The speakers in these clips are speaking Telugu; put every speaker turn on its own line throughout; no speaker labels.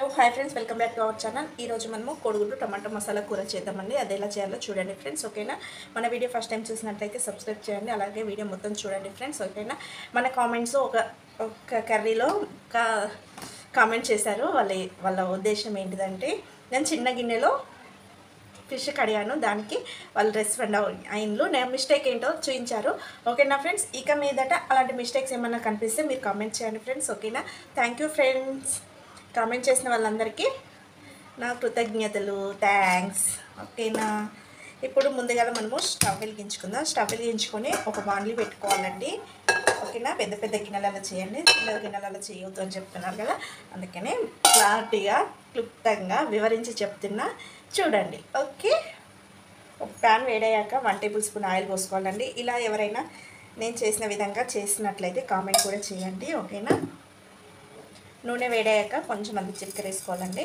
Hi friends, welcome back to our channel. ఈరోజు మనము కోడిగుడ్డు టమాటో మసాలా కూర చేద్దామండి. అది ఎలా చేయాలో చూడండి ఫ్రెండ్స్, ఓకేనా. మన వీడియో ఫస్ట్ టైం చూసినట్లయితే సబ్స్క్రైబ్ చేయండి, అలాగే వీడియో మొత్తం చూడండి ఫ్రెండ్స్, ఓకేనా. మన కామెంట్స్ ఒక కర్రీలో కామెంట్ చేశారు. వాళ్ళ ఉద్దేశం ఏంటిదంటే, నేను చిన్న గిన్నెలో ఫిష్ కడిగాను, దానికి వాళ్ళు రెస్పాండ్ అయిండ్లు. నేను మిస్టేక్ ఏంటో చూపించారు, ఓకేనా ఫ్రెండ్స్. ఇక మీదట అలాంటి మిస్టేక్స్ ఏమన్నా కనిపిస్తే మీరు కామెంట్ చేయండి ఫ్రెండ్స్, ఓకేనా. Thank you friends. కామెంట్ చేసిన వాళ్ళందరికీ నా కృతజ్ఞతలు, థ్యాంక్స్, ఓకేనా. ఇప్పుడు ముందుగా మనము స్టవ్ వెలిగించుకుందాం. స్టవ్ వెలిగించుకొని ఒక బాండ్లీ పెట్టుకోవాలండి, ఓకేనా. పెద్ద పెద్ద గిన్నెలలో చేయండి, చిన్న గిన్నెలలో చేయవద్దు అని చెప్తున్నారు కదా, అందుకనే క్లారిటీగా క్లుప్తంగా వివరించి చెప్తున్నా, చూడండి, ఓకే. ఒక ప్యాన్ వేడయ్యాక 1 టేబుల్ స్పూన్ ఆయిల్ పోసుకోవాలండి. ఇలా ఎవరైనా నేను చేసిన విధంగా చేసినట్లయితే కామెంట్ కూడా చేయండి, ఓకేనా. నూనె వేడయ్యాక కొంచెం అంత జీలకర్ర వేసుకోవాలండి.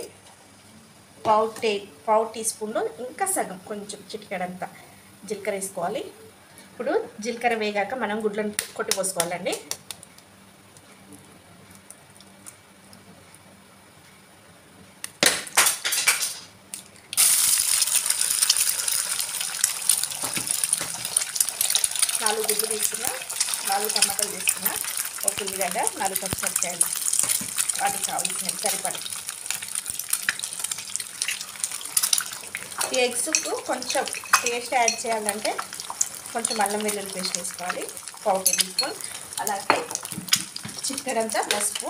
పావు టీ స్పూన్లో ఇంకా సగం కొంచెం చిటికెడంతా జీలకర్ర వేసుకోవాలి. ఇప్పుడు జీలకర్ర వేగాక మనం గుడ్లను కొట్టి పోసుకోవాలండి. నాలుగు గుడ్లు తీసుకున్నా, 4 టమాటాలు తీసుకున్నా, ఒక ఉల్లిగడ్డ, 4 పచ్చిమిరపకాయలు, వాటికి కావాల్సినవి సరిపడి. ఈ ఎగ్స్కు కొంచెం టేస్ట్ యాడ్ చేయాలంటే కొంచెం అల్లం వెల్లుల్లి పేస్ట్ వేసుకోవాలి, పావు టేబుల్ స్పూన్. అలాగే చిక్కడంతా పసుపు,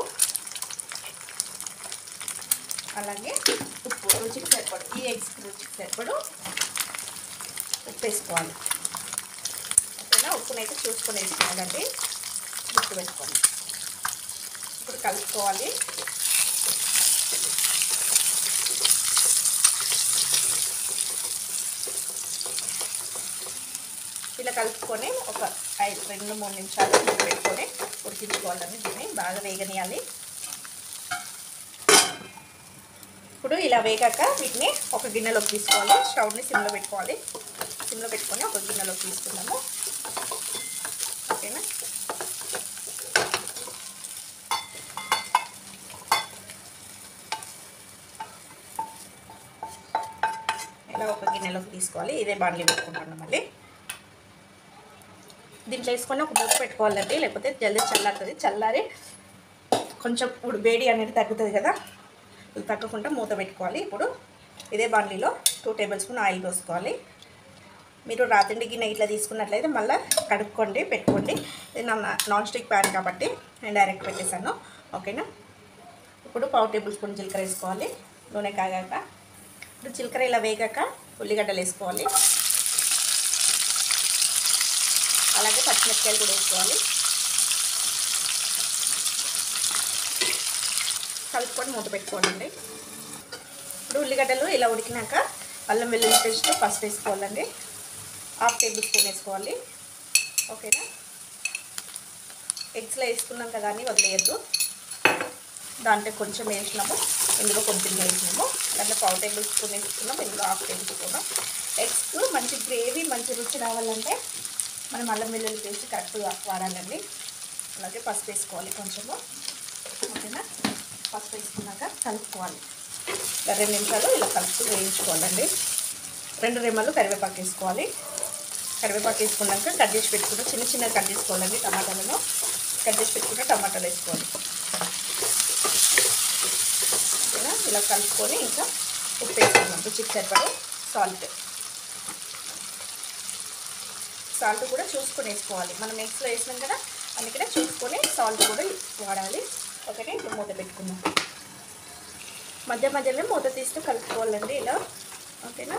అలాగే ఉప్పు రుచికి సరిపడు, ఈ ఎగ్స్కి రుచికి సరిపడు ఉప్పు వేసుకోవాలి, ఓకేనా. ఉప్పునైతే చూసుకొని వేసుకోవాలండి, గుర్తుపెట్టుకోండి. ఇప్పుడు కలుపుకోవాలి. ఇలా కలుపుకొని ఒక 2-3 నిమిషాలు పెట్టుకొని ఉడికించుకోవాలండి. దీన్ని బాగా వేగనియాలి. ఇప్పుడు ఇలా వేగాక వీటిని ఒక గిన్నెలోకి తీసుకోవాలి. స్టవ్ని సిమ్లో పెట్టుకోవాలి. సిమ్లో పెట్టుకొని ఒక గిన్నెలోకి తీసుకున్నాము, ఓకేనా. ఇలా ఒక గిన్నెలోకి తీసుకోవాలి. ఇదే బాండ్లీ పెట్టుకుంటున్నాం. మళ్ళీ దీంట్లో వేసుకొని ఒక మూత పెట్టుకోవాలండి, లేకపోతే జల్దీ చల్లారుతుంది. చల్లారి కొంచెం వేడి అనేది తగ్గుతుంది కదా, తగ్గకుండా మూత పెట్టుకోవాలి. ఇప్పుడు ఇదే బాండ్లీలో 2 టేబుల్ స్పూన్ ఆయిల్ పోసుకోవాలి. మీరు రాత్రి గిన్నె ఇట్లా తీసుకున్నట్లయితే మళ్ళీ కడుక్కోండి, పెట్టుకోండి. ఇది నాన్ స్టిక్ ప్యాన్ కాబట్టి నేను డైరెక్ట్ పెట్టేశాను, ఓకేనా. ఇప్పుడు పావు టేబుల్ స్పూన్ జీలకర్ర వేసుకోవాలి. నూనె కాగాక ఇప్పుడు జీలకర్ర ఇలా వేగాక ఉల్లిగడ్డలు వేసుకోవాలి, అలాగే పచ్చిమిరపకాయలు కూడా వేసుకోవాలి. కలుపుకొని మూత పెట్టుకోవాలండి. ఇప్పుడు ఉల్లిగడ్డలు ఇలా ఉడికినాక అల్లం వెల్లుల్లి పేస్ట్, పసుపు వేసుకోవాలండి. 1/2 టేబుల్ స్పూన్ వేసుకోవాలి, ఓకేనా. ఎగ్స్లో వేసుకున్నాం కదా అని వదిలేయద్దు. దాంట్లో కొంచెం వేసినాము, ఇందులో కొంచెం వేసినాము. దాంట్లో పావు టేబుల్ స్పూన్ వేసుకున్నాం, ఇందులో 1/2 టేబుల్ స్పూన్. ఎగ్స్ మంచి గ్రేవీ, మంచి రుచి రావాలంటే మనం అల్లం వెల్లుల్లి పేస్ట్ కరెక్ట్గా వాడాలండి. అలాగే పసుపు వేసుకోవాలి కొంచెము, ఓకేనా. పసుపు వేసుకున్నాక కలుపుకోవాలి. 2 నిమిషాలు ఇలా కలుపుతూ వేయించుకోవాలండి. 2 రెమ్మలు కరివేపాకు వేసుకోవాలి. కరివేపాకు వేసుకున్నాక కట్ చేసి పెట్టుకుంటే చిన్న చిన్నగా కట్ చేసుకోవాలండి. టమాటాలను కట్ చేసి పెట్టుకుంటే టమాటాలు వేసుకోవాలి, ఓకేనా. ఇలా కలుపుకొని ఇంకా ఉప్పు వేసుకున్నాం, రుచికి సరిపడే సాల్ట్ కూడా చూసుకొని వేసుకోవాలి. మనం ఎగ్స్లో వేసినాం కదా, అందుకనే చూసుకొని సాల్ట్ కూడా వాడాలి, ఓకేనా. ఇప్పుడు మూత పెట్టుకుందాం. మధ్య మధ్యలో మూత తీస్తూ కలుపుకోవాలండి ఇలా, ఓకేనా.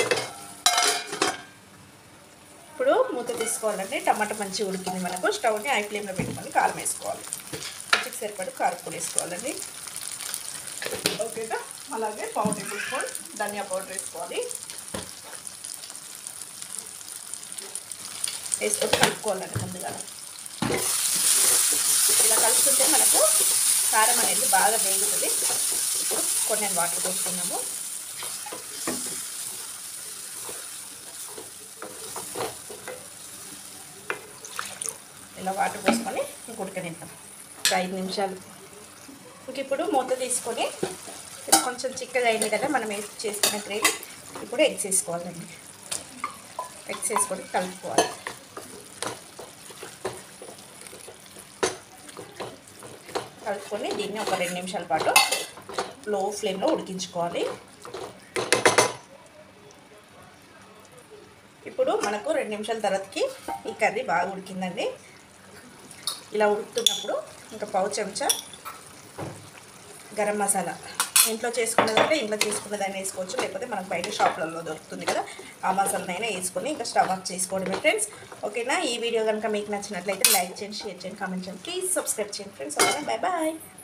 ఇప్పుడు మూత తీసుకోవాలండి. టమాటా మంచిగా ఉడికింది మనకు. స్టవ్ని హై ఫ్లేమ్లో పెట్టుకొని కారం వేసుకోవాలి. రుచికి సరిపడి కారం కూడా వేసుకోవాలండి, ఓకేనా. అలాగే పావు టేబుల్ స్పూన్ ధనియా పౌడర్ వేసుకోవాలి. వేసుకొని కలుపుకోవాలండి ముందుగా. ఇలా కలుపుతుంటే మనకు కారం అనేది బాగా వేగుతుంది. ఇప్పుడు కొన్ని వాటర్ పోసుకున్నాము. ఇలా వాటర్ పోసుకొని ఉడకనిద్దాం 5 నిమిషాలు. ఇంక ఇప్పుడు మూత తీసుకొని కొంచెం చిక్కగా అయింది కదా మనం చేసుకున్న గ్రేవీ. ఇప్పుడు ఎగ్స్ వేసుకోవాలండి. ఎగ్స్ వేసుకొని కలుపుకోవాలి. కలుపుకొని దీన్ని ఒక 2 నిమిషాల పాటు లో ఫ్లేమ్లో ఉడికించుకోవాలి. ఇప్పుడు మనకు 2 నిమిషాల తర్వాతకి ఈ కర్రీ బాగా ఉడికిందండి. ఇలా ఉడుకుతున్నప్పుడు ఇంకా పావు చెంచా గరం మసాలా, ఇంట్లో చేసుకున్నదంటే ఇంట్లో చేసుకున్నదాన్ని వేసుకోవచ్చు, లేకపోతే మనకు బయట షాప్లలో దొరుకుతుంది కదా ఆ మసాలానైనా వేసుకొని ఇంకా స్టవ్ ఆఫ్ చేసుకోవడమే ఫ్రెండ్స్. ఓకేనా? ఈ వీడియో కనుక మీకు నచ్చినట్లయితే లైక్ చేయండి, షేర్ చేయండి, కామెంట్ చేయండి, ప్లీజ్ సబ్స్క్రైబ్ చేయండి ఫ్రెండ్స్. ఓకేనా? Bye bye.